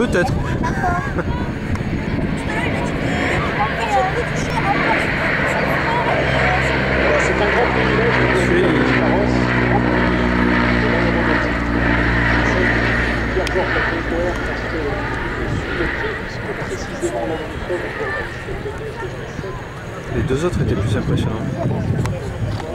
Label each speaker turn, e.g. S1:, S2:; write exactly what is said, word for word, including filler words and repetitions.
S1: Peut-être.
S2: C'est un grand privilège de jouer les différences. Pierre Georges Lacroix parce que je suis le prix, puisque précisément là où nous sommes aujourd'hui, c'est le deux mille dix-sept.
S1: Les deux autres étaient plus impressionnants.